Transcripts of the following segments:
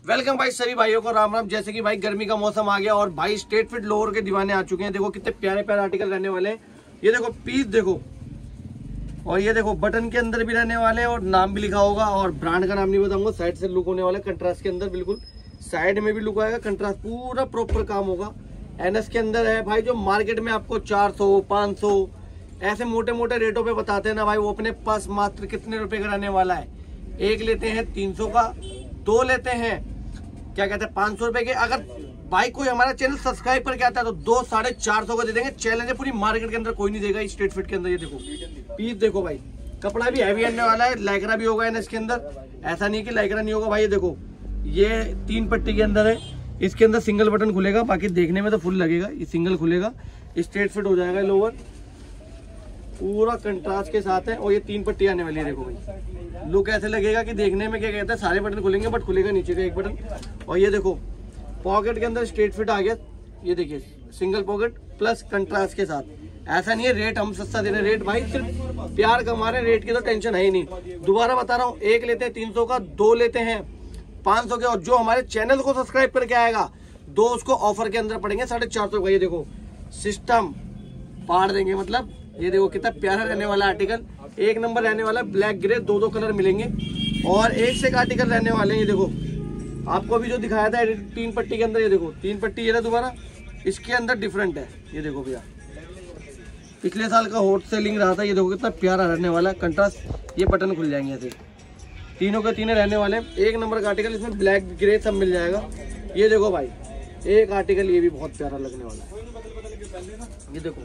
Welcome भाई सभी भाइयों को राम राम। जैसे कि भाई गर्मी का मौसम आ गया और भाई स्ट्रेट फिट लोअर के दीवाने आ चुके हैं। देखो कितने प्यारे प्यारे आर्टिकल रहने वाले हैं। ये देखो पीस देखो, और ये देखो बटन के अंदर भी रहने वाले हैं और नाम भी लिखा होगा, और ब्रांड का नाम नहीं बताऊंगा। साइड से लुक होने वाला है, कंट्रास्ट के अंदर बिल्कुल साइड में भी लुक आएगा, कंट्रास्ट पूरा प्रॉपर काम होगा। एनएस के अंदर है भाई। जो मार्केट में आपको 400 500 ऐसे मोटे मोटे रेटों पे बताते हैं ना भाई, वो अपने पास मात्र कितने रुपए का रहने वाला है। एक लेते हैं 300 का, दो लेते हैं क्या कहते हैं 500 रुपए के। अगर भाई कोई हमारा चैनल सब्सक्राइब करके आता है तो 2 450 का दे देंगे। चैलेंज है, पूरी मार्केट के अंदर कोई नहीं देगा स्ट्रेट फिट के अंदर। ये देखो पीस देखो भाई, कपड़ा भी हैवी आने वाला है, लाइक्रा भी होगा इसके अंदर। ऐसा नहीं कि लाइक्रा नहीं होगा भाई। ये देखो ये 3 पट्टी के अंदर है, इसके अंदर सिंगल बटन खुलेगा, बाकी देखने में तो फुल लगेगा। ये सिंगल खुलेगा, स्ट्रेट फिट हो जाएगा लोअर, पूरा कंट्रास्ट के साथ है। और ये 3 पट्टी आने वाली है। देखो भाई लुक ऐसे लगेगा कि देखने में क्या कहते हैं सारे बटन खुलेंगे बट खुलेगा नीचे का एक बटन। और ये देखो पॉकेट के अंदर स्ट्रेट फिट आ गया। ये देखिए सिंगल पॉकेट प्लस कंट्रास्ट के साथ। ऐसा नहीं है रेट हम सस्ता दे रहे हैं, रेट भाई सिर्फ प्यार कमा रहे हैं, रेट की तो टेंशन है ही नहीं। दोबारा बता रहा हूँ, एक लेते हैं 300 का, दो लेते हैं 500 के, और जो हमारे चैनल को सब्सक्राइब करके आएगा दो उसको ऑफर के अंदर पड़ेंगे 450 का। ये देखो सिस्टम फाड़ देंगे, मतलब ये देखो कितना प्यारा रहने वाला आर्टिकल, एक नंबर रहने वाला। ब्लैक ग्रे दो कलर मिलेंगे और एक से एक आर्टिकल रहने वाले हैं। ये देखो आपको अभी जो दिखाया था 3 पट्टी के अंदर, ये देखो 3 पट्टी ये ना दोबारा इसके अंदर डिफरेंट है। ये देखो भैया पिछले साल का हॉट सेलिंग रहा था। ये देखो कितना प्यारा रहने वाला कंट्रास्ट। ये बटन खुल जाएंगे ऐसे, तीनों के तीनों रहने वाले हैं। एक नंबर का आर्टिकल, इसमें ब्लैक ग्रे सब मिल जाएगा। ये देखो भाई एक आर्टिकल ये भी बहुत प्यारा लगने वाला है। ये देखो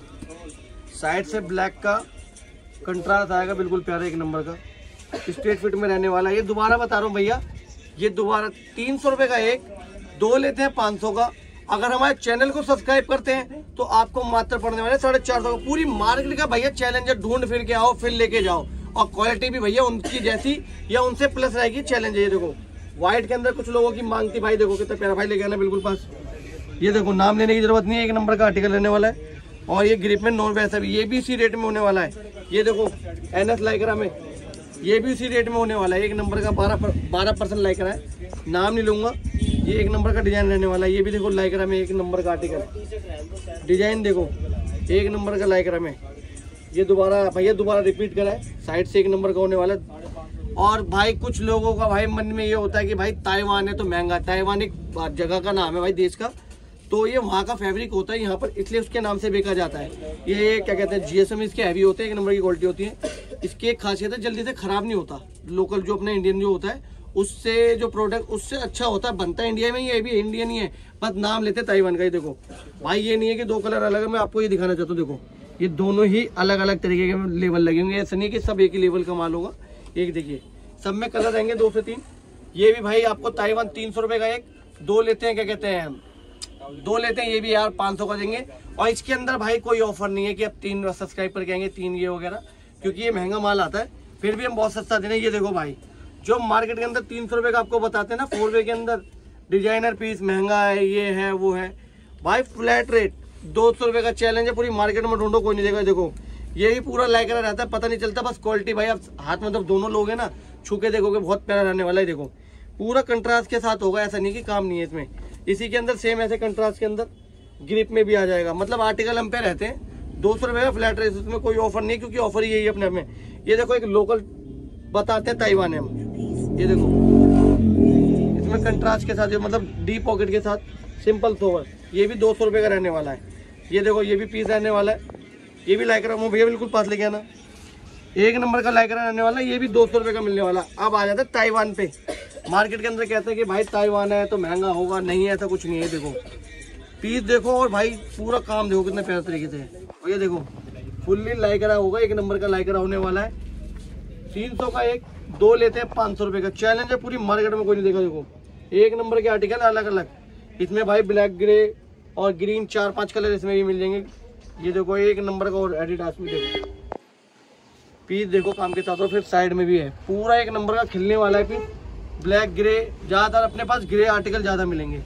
साइड से ब्लैक का कंट्रास्ट आएगा, बिल्कुल प्यारा एक नंबर का, स्ट्रेट फिट में रहने वाला है। ये दोबारा बता रहा हूँ भैया, ये दोबारा 300 रुपए का एक, दो लेते हैं 500 का। अगर हमारे चैनल को सब्सक्राइब करते हैं तो आपको मात्र पड़ने वाले 450 का। पूरी मार्केट का भैया चैलेंज है, ढूंढ फिर के आओ फिर लेके जाओ, और क्वालिटी भी भैया उनकी जैसी या उनसे प्लस रहेगी। चैलेंज है। ये देखो व्हाइट के अंदर कुछ लोगों की मांग थी भाई, देखो कितना प्यारा भाई लेके आना बिल्कुल पास। ये देखो नाम लेने की जरूरत नहीं है, एक नंबर का आर्टिकल रहने वाला है। और ये ग्रिप में नॉन वैसा भी, ये भी इसी रेट में होने वाला है। ये देखो एनएस लाइक्रा में ये भी इसी रेट में होने वाला है। एक नंबर का 12% लाइक्रा है, नाम नहीं लूंगा। ये एक नंबर का डिजाइन रहने वाला है। ये भी देखो लाइक्रा में एक नंबर का आर्टिकल, डिजाइन देखो एक नंबर का लाइक्रा में। ये दोबारा भैया दोबारा रिपीट करा है, साइड से एक नंबर का होने वाला है। और भाई कुछ लोगों का भाई मन में ये होता है कि भाई ताइवान है तो महंगा। ताइवान एक जगह का नाम है भाई, देश का, तो ये वहाँ का फैब्रिक होता है यहाँ पर, इसलिए उसके नाम से बेचा जाता है। ये क्या कहते हैं जीएसएम इसके हैवी होते हैं, एक नंबर की क्वालिटी होती है। इसकी एक खासियत है जल्दी से खराब नहीं होता। लोकल जो अपना इंडियन जो होता है उससे जो प्रोडक्ट उससे अच्छा होता है, बनता है इंडिया में, ये भी इंडियन ही है, बस नाम लेते ताइवान का। ही देखो भाई ये नहीं है कि दो कलर अलग है, मैं आपको ये दिखाना चाहता हूँ। देखो ये दोनों ही अलग अलग तरीके के लेवल लगे होंगे, ऐसा नहीं कि सब एक ही लेवल का माल होगा। एक देखिए सब में कलर रहेंगे 2 से 3। ये भी भाई आपको ताइवान 300 रुपए का एक, दो लेते हैं क्या कहते हैं दो लेते हैं, ये भी यार 500 का देंगे। और इसके अंदर भाई कोई ऑफर नहीं है कि अब 3 सब्सक्राइब करके आएंगे 3 ये वगैरह, क्योंकि ये महंगा माल आता है, फिर भी हम बहुत सस्ता दे रहे हैं। ये देखो भाई जो मार्केट के अंदर 300 रुपए का आपको बताते हैं ना 4 वे के अंदर डिजाइनर पीस महंगा है, ये है वो है, भाई फ्लैट रेट 200 रुपए का चैलेंज है। पूरी मार्केट में ढूंढो कोई नहीं देगा। देखो ये भी पूरा लाइक्रा रहता है, पता नहीं चलता, बस क्वालिटी भाई आप हाथ में जब दोनों लोग हैं ना छू के देखोगे बहुत प्यारा रहने वाला है। देखो पूरा कंट्रास्ट के साथ होगा, ऐसा नहीं कि काम नहीं है इसमें। इसी के अंदर सेम ऐसे कंट्रास्ट के अंदर ग्रिप में भी आ जाएगा। मतलब आर्टिकल हम पे रहते हैं 200 रुपए का फ्लैट रेट, इसमें कोई ऑफर नहीं, क्योंकि ऑफर ही यही है अपने में। ये देखो एक लोकल बताते हैं ताइवान है हम। ये देखो इसमें कंट्रास्ट के साथ मतलब डीप पॉकेट के साथ सिंपल सोवर, ये भी 200 रुपए का रहने वाला है। ये देखो ये भी पीस रहने वाला है, ये भी लाइक्रा में भैया बिल्कुल पास लेके आना, एक नंबर का लाइक्रा रहने वाला है। ये भी 200 रुपए का मिलने वाला। अब आ जाता है ताइवान पे। मार्केट के अंदर कहते हैं कि भाई ताइवान है तो महंगा होगा, नहीं है ऐसा कुछ नहीं है। देखो पीस देखो और भाई पूरा काम देखो कितने प्यारे तरीके से। और ये देखो फुल्ली लाइक्रा होगा, एक नंबर का लाइक्रा होने वाला है। 300 का एक, दो लेते हैं 500 रुपए का। चैलेंज है, पूरी मार्केट में कोई नहीं देखा। देखो एक नंबर के आर्टिकल अलग अलग, इसमें भाई ब्लैक ग्रे और ग्रीन 4-5 कलर इसमें भी मिल जाएंगे। ये देखो एक नंबर का, और एडिडास में देखो पीस देखो काम के साथ। और फिर साइड में भी है पूरा एक नंबर का खिलने वाला है पीस, ब्लैक ग्रे, ज्यादातर अपने पास ग्रे आर्टिकल ज्यादा मिलेंगे।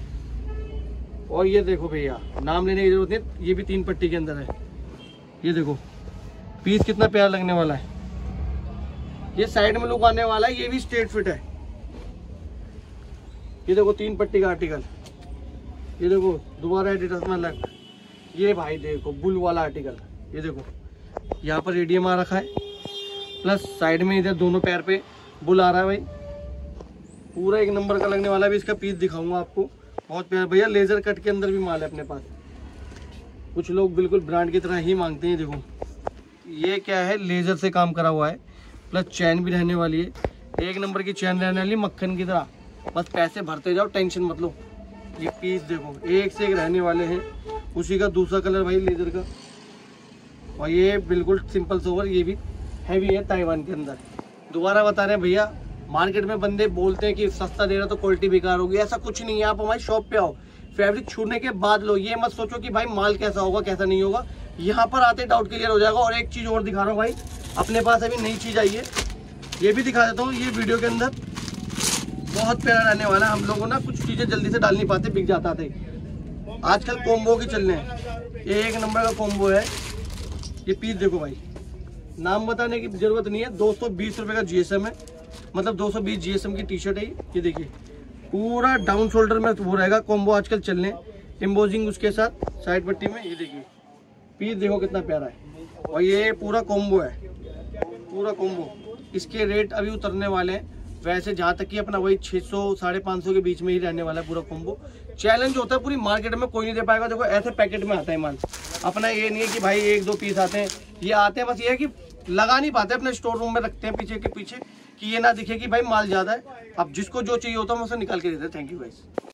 और ये देखो भैया नाम लेने की जरूरत नहीं, ये भी 3 पट्टी के अंदर है। ये देखो पीस कितना प्यारा लगने वाला है, ये साइड में लुक आने वाला है। ये भी स्ट्रेट फिट है, ये देखो 3 पट्टी का आर्टिकल, ये देखो दोबारा एडिडास में अलग, ये भाई देखो बुल वाला आर्टिकल, ये देखो यहाँ पर रेडियम आ रखा है, प्लस साइड में इधर दोनों पैर पे बुल आ रहा है भाई, पूरा एक नंबर का लगने वाला है। भी इसका पीस दिखाऊंगा आपको, बहुत प्यारा भैया। लेजर कट के अंदर भी माल है अपने पास, कुछ लोग बिल्कुल ब्रांड की तरह ही मांगते हैं। देखो ये क्या है, लेजर से काम करा हुआ है, प्लस चैन भी रहने वाली है, एक नंबर की चैन रहने वाली मक्खन की तरह, बस पैसे भरते जाओ, टेंशन मत लो। ये पीस देखो एक से एक रहने वाले हैं, उसी का दूसरा कलर भाई लेजर का, और ये बिल्कुल सिंपल सोवर, ये भी हैवी है ताइवान के अंदर। दोबारा बता रहे हैं भैया, मार्केट में बंदे बोलते हैं कि सस्ता दे रहा तो क्वालिटी बेकार होगी, ऐसा कुछ नहीं है। आप हमारी शॉप पे आओ, फैब्रिक छूने के बाद लो, ये मत सोचो कि भाई माल कैसा होगा कैसा नहीं होगा, यहाँ पर आते डाउट क्लियर हो जाएगा। और एक चीज़ और दिखा रहा हूँ भाई, अपने पास अभी नई चीज़ आई है, ये भी दिखा देता हूँ। ये वीडियो के अंदर बहुत प्यारा रहने वाला है। हम लोगों ना कुछ चीज़ें जल्दी से डाल नहीं पाते, बिक जाता थे। आजकल कॉम्बो की चल रहे हैं, ये एक नंबर का कॉम्बो है। ये पीस देखो भाई, नाम बताने की जरूरत नहीं है, 220 रुपये का GSM है, मतलब 220 GSM की टी शर्ट है। ये देखिए पूरा डाउन शोल्डर में वो रहेगा, कॉम्बो आजकल चलने, एम्बोजिंग उसके साथ साइड पट्टी में। ये देखिए पीस देखो कितना प्यारा है, और ये पूरा कॉम्बो है, पूरा कॉम्बो। इसके रेट अभी उतरने वाले हैं, वैसे जहाँ तक कि अपना वही 600 550 के बीच में ही रहने वाला है पूरा कॉम्बो। चैलेंज होता है पूरी मार्केट में कोई नहीं दे पाएगा। देखो ऐसे पैकेट में आता है माल, अपना ये नहीं है कि भाई 1-2 पीस आते हैं, ये आते हैं, बस ये है कि लगा नहीं पाते, अपने स्टोर रूम में रखते हैं पीछे के पीछे, कि ये ना दिखे कि भाई माल ज़्यादा है। अब जिसको जो चाहिए होता है हम उसे निकाल के देते हैं। Thank you guys.